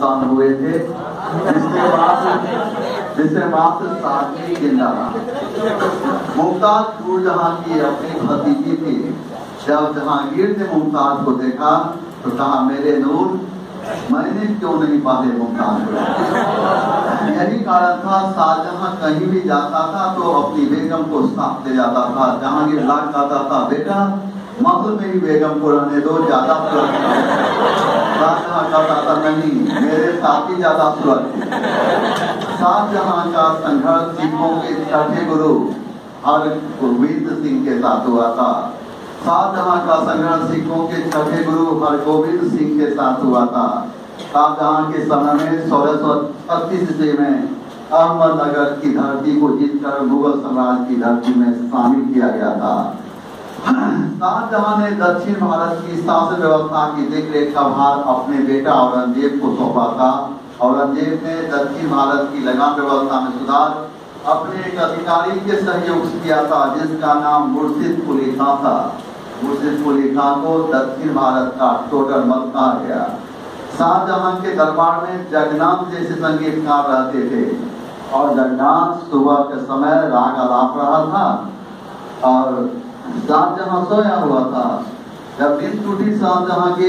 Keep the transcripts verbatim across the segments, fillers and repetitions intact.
नुकसान हुए थे, जिसके बाद जिससे मात्र सादगी जिंदा रहा। मुमताज नूरजहां की अपनी भतीजी थी। जब जहांगीर ने मुमताज को देखा तो कहा, मेरे नूर, मैंने क्यों नहीं पाले मुमताज को। यही कारण था, शाहजहां कहीं भी जाता था तो अपनी बेगम को साथ ले जाता था। जहांगीर लाख कहता था, बेटा महल में ही बेगम को रहने दो, ज्यादा सुरक्षित। शाहजहां कहता था, नहीं, मेरे साथ ही ज्यादा सुरक्षित। शाहजहां का संघर्ष सिखों के छठे गुरु हरगोविंद सिंह के साथ हुआ था। शाहजहां का संघर्ष सिखों के छठे गुरु हरगोविंद सिंह के साथ हुआ था। शाहजहां के समय में सोलह सौ छत्तीस ईस्वी में अहमदनगर की धरती को जीतकर मुगल साम्राज्य की धरती में शामिल किया गया था। शाहजहां ने दक्षिण भारत की शासन व्यवस्था की देखरेख का भार अपने बेटा औरंगजेब को सौंपा था। औरंगजेब ने दक्षिण भारत की लगान व्यवस्था में सुधार अपने एक अधिकारी के सहयोग से किया था, जिसका नाम मुर्शिद कुली खां था। मुर्शिद कुली खां को दक्षिण भारत का टोडर मल कहा गया। शाहजहां के दरबार में जगन्नाथ जैसे संगीतकार रहते थे और जगन्नाथ सुबह के समय राग आलाप रहा था और शाहजहां सोया हुआ था। जब दिन टूटी शाहजहां की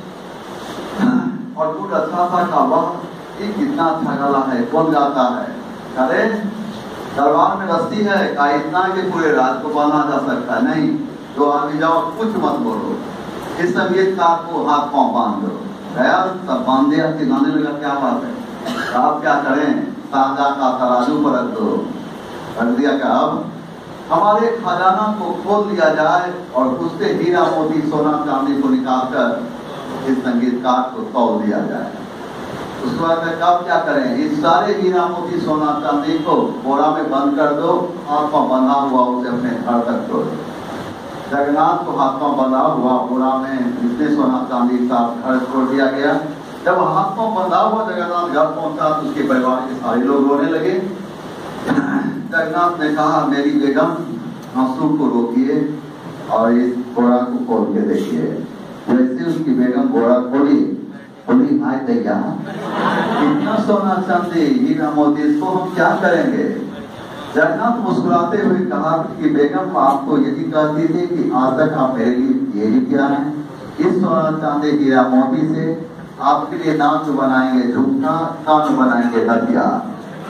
और कुछ अच्छा सा का वह ये कितना अच्छा गला है, कौन गाता है? अरे दरबार में रस्ती है का इतना के पूरे रात को बांधा जा सकता है? नहीं, तो आगे जाओ, कुछ मत बोलो, इस संगीतकार को हाथ पांव बांध दो। गया सब बांध दिया, गाने लगा, क्या बात है, आप क्या करें? शाहजहां का तराजू पर रख दो। रख दिया क्या? अब हमारे खजाना को खोल दिया जाए और उससे हीरा मोती सोना चांदी को निकालकर इस संगीतकार को तौल दिया जाए। उसके बाद में कब क्या करें? इस सारे हीरा मोती सोना चांदी को बोरा में बंद कर दो, हाथ में बंधा हुआ उसे अपने घर तक दो। जगन्नाथ को हाथ में बंधा हुआ बोरा में जितने सोना चांदी का घर छोड़ दिया गया। जब हाथ में बंधा हुआ जगन्नाथ घर पहुंचा तो उसके परिवार के सारे लोग रोने लगे। जगन्नाथ ने कहा, मेरी बेगम, आंसू को रोकिए और इस बोरा को खोल के देखिए। जैसे उसकी बेगम बोरा खोली, बोली, भाई दैया, इतना सोना चांदी हीरा मोती, इसको हम क्या करेंगे? जगन्नाथ मुस्कुराते हुए कहा कि बेगम, आपको यही कहती थी कि आज तक आप मेरे लिए यही किया है। इस सोना चांदी हीरा मोती से आपके लिए नाच बनाएंगे झुमका, कान बनाएंगे हथियार।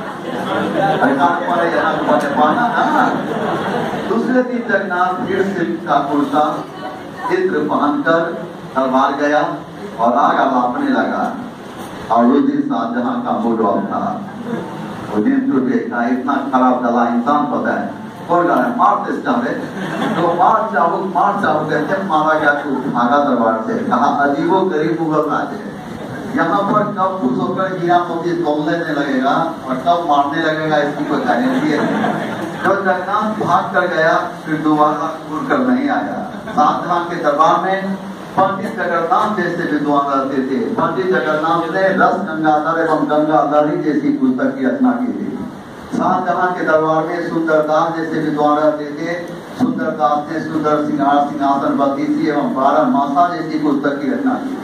दूसरे दिन जगन्नाथ फिर सिल्क का कुर्ता चित्र पहनकर दरबार गया और आग आलापने लगा। और उस दिन शाहजहां का मूड ऑफ था। वो दिन तो देखा, इतना खराब दला इंसान पता है, कौन गा रहा है? मार सिस्टम है तो मार चाहो मार चाहो कहते मारा गया तो भागा दरबार से। कहा, अजीबो गरीब मुगल राज है, यहाँ पर कब खुश होकर हीरा मोती तोलने लगेगा और कब मारने लगेगा, इसकी कोई गारंटी है। जब जगन्नाथ भाग कर गया फिर दोबारा घूर कर नहीं आया। शाहजहां के दरबार में पंडित जगन्नाथ जैसे विद्वान रहते थे। पंडित जगन्नाथ ने रस गंगाधर एवं गंगाधरी जैसी पुस्तक की रचना की थी। शाहजहां के दरबार में सुंदरदास जैसे विद्वान रहते थे। सुंदरदास ने सुंदर सिंगार सिंहासन बत्तीसी एवं बारह मासा जैसी पुस्तक की रचना की थी।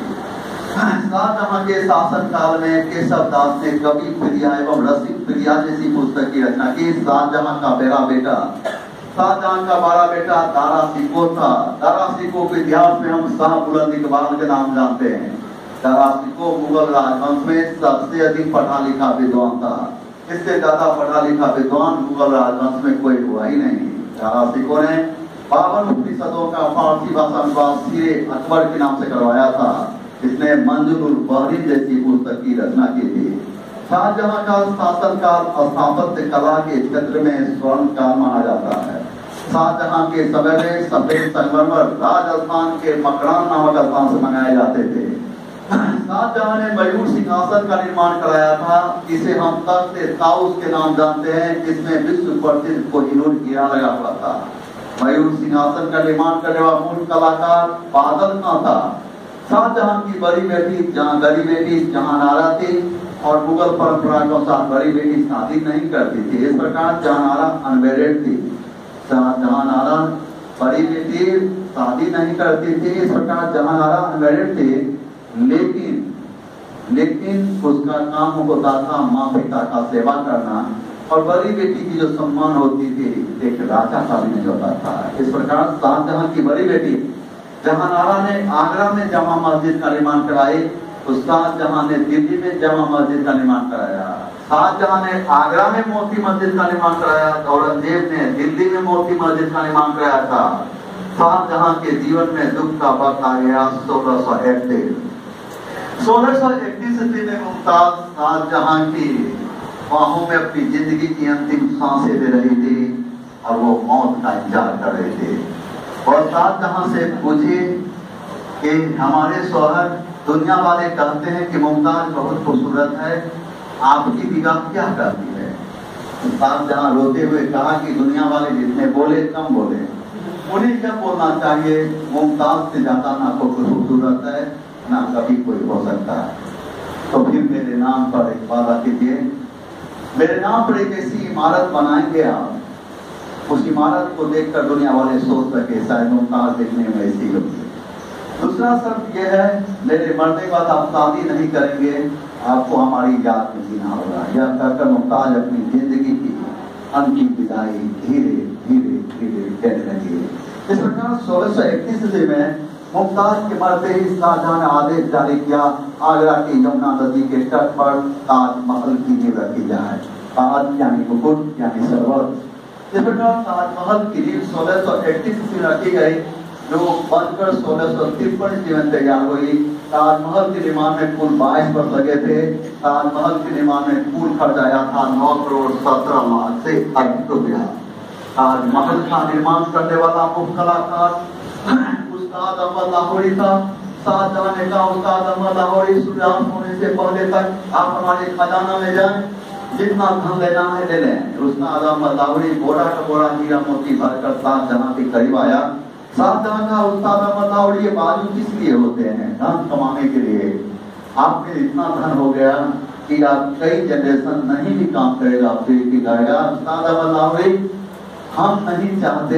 शाहजहां के शासन काल में केशव दास ने कवि प्रिया एवं रसिक प्रिया जैसी पुस्तक की रचना की। शाहजहां का बड़ा बेटा शाहजहां का बड़ा बेटा दारा सिकोह था। दारा सिकोह के इतिहास में हम शाह बुलंद इकबाल के नाम जानते हैं। दारा सिकोह मुगल राजवंश में सबसे अधिक पढ़ा लिखा विद्वान था। इससे ज्यादा पढ़ा लिखा विद्वान मुगल राजवंश में कोई हुआ ही नहीं। दारा सिकोह ने बावन उपनिषदों का फारसी भाषा अनुवाद सीरे अकबर के नाम से करवाया था। इसने मंजुल बहरी जैसी पुस्तक की रचना की थी। शाहजहां का शासनकाल स्थापत्य कला के क्षेत्र में स्वर्ण काल माना जाता है। शाहजहां के समय में सफेद संगमरमर राजस्थान के मकरान नामक स्थान से मंगाए जाते थे। शाहजहां ने मयूर सिंहासन का निर्माण कराया था। इसे हम तख्त ताउस के नाम जानते हैं, जिसमें विश्व प्रसिद्ध कोहिनूर हीरा लगा हुआ था। मयूर सिंहासन का निर्माण करने वाला मूल कलाकार बादल खां था। शाहजहां की बड़ी बेटी जहां बड़ी बेटी जहानारा थी और मुगल परंपरा के अनुसार बड़ी बेटी शादी नहीं करती थी। इस प्रकार जहानारा अनमेरिड थी। जहानारा बड़ी बेटी शादी नहीं करती थी, इस प्रकार जहानारा अनमेरिड थी। लेकिन लेकिन उसका काम होता था माँ पिता का सेवा करना, और बड़ी बेटी की जो सम्मान होती थी एक राजा का भी नहीं होता था। इस प्रकार शाहजहां की बड़ी बेटी जहानारा ने आगरा में जामा मस्जिद का निर्माण कराई, तो शाहजहां ने दिल्ली में जामा मस्जिद का निर्माण कराया। शाहजहां ने आगरा में मोती मस्जिद का निर्माण कराया, औरंगजेब ने दिल्ली में मोती मस्जिद का निर्माण कराया था। शाहजहां के जीवन में दुख का वक्त आ गया सोलह सौ इकतीस सोलह सौ इकतीस ईस्वी में मुमताज शाहजहां की बाहों में अपनी जिंदगी की अंतिम सांसें ले रही थी और वो मौत का इंतजार कर रहे थे। और शाहजहां से पूछे कि हमारे शौहर, दुनिया वाले कहते हैं कि मुमताज बहुत खूबसूरत है, आपकी निगाह क्या करती है? शाहजहां रोते हुए कहा कि दुनिया वाले जितने बोले कम बोले, उन्हें क्या बोलना चाहिए, मुमताज से ज्यादा ना कोई खूबसूरत है ना कभी कोई हो सकता है। तो फिर मेरे नाम पर एक वादा कीजिए, मेरे नाम पर एक ऐसी इमारत बनाएंगे आप, उस इमारत को देखकर दुनिया वाले सोच सके शायद मुमताज देखने में ऐसी होगी। दूसरा शर्त यह है, मेरे मरने के बाद आप शादी नहीं करेंगे, आपको हमारी याद में जीना होगा। यह कहकर मुमताज अपनी जिंदगी की अंतिम विदाई धीरे धीरे धीरे कहने लगी। इस प्रकार सोलह सौ इकतीस ईस्वी में मुमताज के मरते ही शाहजहां ने आदेश जारी किया, आगरा की यमुना नदी के तट पर ताजमहल की नींव रखी जाए। ताज यानी मुकुट यानी सरोवर। इस प्रकार ताजमहल की नींव सोलह सौ इकतीस ईस्वी में रखी गई, जो बनकर सोलह सौ तिरपन ईस्वी में तैयार हुई। ताजमहल के निर्माण में कुल बाईस वर्ष लगे थे। ताजमहल के निर्माण में कुल खर्च आया था नौ करोड़ सत्रह लाख से अधिक रुपया। ताजमहल का निर्माण करने वाला मुख्य कलाकार उस्ताद अहमद लाहौरी था। शाहजहां ने कहा, उस्ताद अहमद लाहौरी सूर्यास्त होने से पहले तक आप हमारे खजाना में जाएं, जितना धन लेना है ले लें। उस्ताद अहमद लाहौरी बोरा का बोरा हीरा मोती भरकर शाहजहां के करीब आया। शाहजहां का उस्ताद अहमद लाहौरी, ये बाजू किस लिए होते हैं? धन कमाने के लिए। आप में इतना धन हो गया कि आप कई जनरेशन नहीं भी काम करेगा, फिर की गाएगा। उस्ताद अहमद लाहौरी, हम नहीं चाहते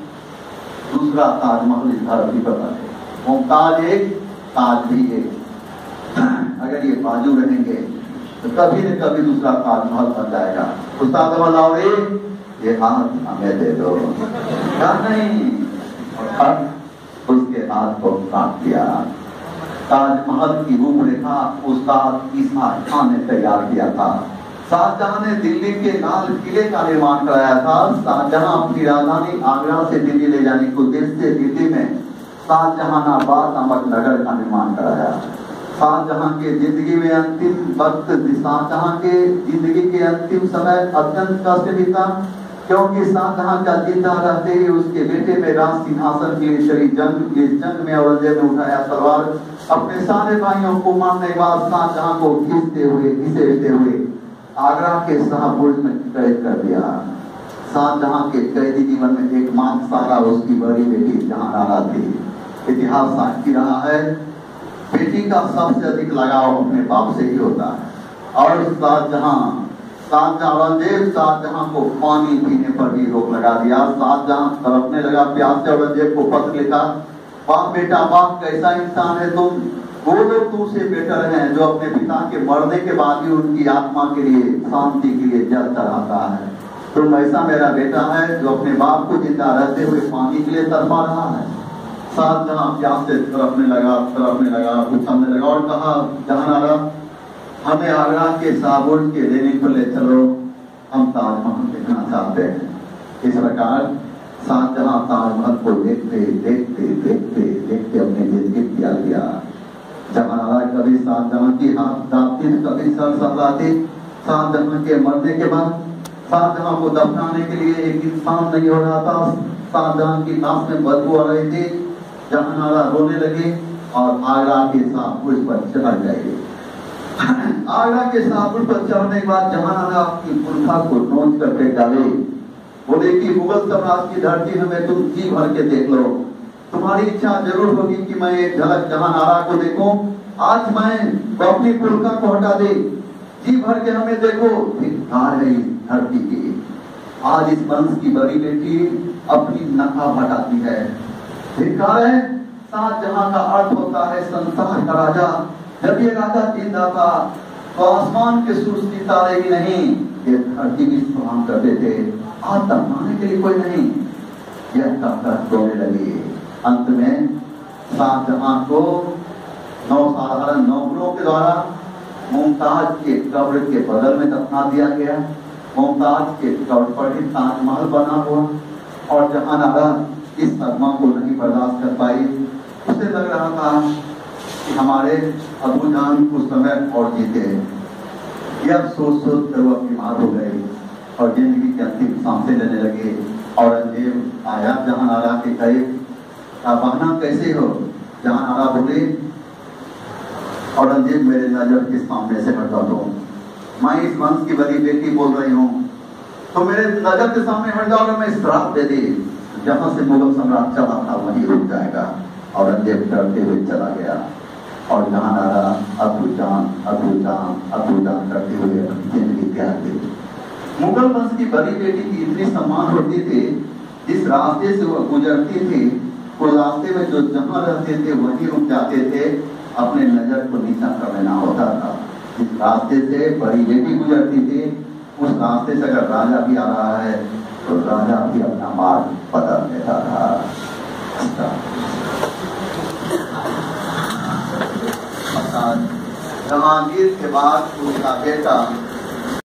दूसरा ताजमहल इस धरती पर बने। मुमताज एक, ताज भी एक। अगर ये बाजू रहेंगे तो कभी न कभी दूसरा ताजमहल बन जाएगा। उस्ताद अहमद लाहौरी, ये हाथ हमें दे दो। क्या नहीं, और उसके हाथ को काट दिया। ताजमहल की रूपरेखा उस्ताद ईसा खान ने तैयार किया था। शाहजहां ने दिल्ली के लाल किले का निर्माण कराया था। शाहजहां अपनी राजधानी आगरा से दिल्ली ले जाने के उद्देश्य से दिल्ली में शाहजहानाबाद नामक नगर का निर्माण कराया। शाहजहां के जिंदगी में अंतिम वक्त, शाहजहां के जिंदगी के अंतिम समय अत्यंत कष्ट बीता, क्योंकि शाहजहां का जिंदा रहते ही उसके बेटे में राज सिंहासन के लिए चली जंग। इस जंग में औरंगजेब ने उठाया तलवार, अपने सारे भाइयों को मारने के बाद शाहजहां को खींचते हुए घिसेटते हुए आगरा के शाहपुर में कैद कर दिया। शाहजहां के कैदी जीवन में एकमात्र सारा उसकी बड़ी बेटी जहानारा थी। इतिहास साक्षी रहा है, बेटी का सबसे अधिक लगाव अपने बाप से ही होता है। और शाहजहां शाहजहां औरंगजेब शाहजहां को पानी पीने पर भी रोक लगा दिया। शाहजहां तड़पने लगा प्यास से, औरंगजेब को पत्र लिखा, बाप बेटा बाप कैसा इंसान है तुम, वो लोग तुमसे बेटर हैं जो अपने पिता के मरने के बाद भी उनकी आत्मा के लिए शांति के लिए जल चढ़ाता है। तुम ऐसा मेरा बेटा है जो अपने बाप को जिंदा रहते हुए पानी के लिए तड़पा रहा है। शाहजहां प्यास से तड़पने लगा तड़पने लगा पूछने लगा और कहा, जहानारा, हमें आगरा के शाहपुर के लेने पर ले चलो, हम ताजमहल देखना चाहते हैं। इस प्रकार शाहजहां ताजमहल को देखते देखते देखते देखते अपने जिंदगी त्याग दिया। जहानारा कभी शाहजहां की हाथ दाबती, कभी सर सहलाती। शाहजहां के मरने के बाद शाहजहां को दफनाने के लिए एक इंसान नहीं हो रहा था। शाहजहां की लाश में बदबू आ रही थी। जहानारा रोने लगी और आगरा के शाहपुर पर चढ़ गई। आगरा के शाहपुर पर चढ़ने के बाद जहानारा अपनी पुरखा को नोच करके डाले, बोले कि मुगल साम्राज्य की धरती में तुम जी भर के देख लो, तुम्हारी इच्छा जरूर होगी कि मैं एक झलक जहानारा को देखूं। आज मैं अपनी पुरखा को हटा दे, जी भर के हमें देखो। धिक्कार है इस धरती की, आज इस वंश की बड़ी बेटी अपनी नकाब हटाती है। धिक्कार है। शाहजहां का अर्थ होता है संसार का राजा। जब ये राजा जिंदा था तो आसमान के सूरज की तारे भी नहीं, ये धरती भी सलाम करते थे, आज तक मानने के लिए कोई नहीं। यह तब तक रोने लगी। अंत में शाहजहां को नौ साधारण नौकरों के द्वारा मुमताज के कब्र के बगल में दफना दिया गया। मुमताज के कब्र पर ही ताजमहल बना हुआ। और जहानारा इस सदमा को नहीं बर्दाश्त कर पाई। उसे लग रहा था कि हमारे अबू जान उस समय और जीते। यह सोच सोच कर वो बीमार हो गई और जिंदगी की अंतिम सांसें लेने लगे। औरंगजेब आया जहानारा के करीब, बहना कैसे हो? जहानारा बोले, औरंगजेब मेरे नजर के सामने से हटा दो, मैं इस वंश की बड़ी बेटी बोल रही हूँ, तो मेरे नजर के सामने हट जाओ, मैं श्राप दे दी, जहां से मुगल सम्राट चला था वहीं रुक जाएगा। औरंगजेब डरते हुए चला गया और जहानारा अबू जान अबू जान अबू जान करते हुए जिंदगी त्याग दी। मुगल वंश की बड़ी बेटी की इतनी सम्मान होती थी, जिस रास्ते से वह गुजरती थी उस रास्ते में जो जहां रहते थे वहीं रुक जाते थे, अपने नजर को नीचा कर लेना होता था। जिस रास्ते से बड़ी बेटी गुजरती थी उस रास्ते से अगर राजा भी आ रहा है तो राजा भी अपना मार्ग बदल लेता था। जहांगीर के बाद उसका बेटा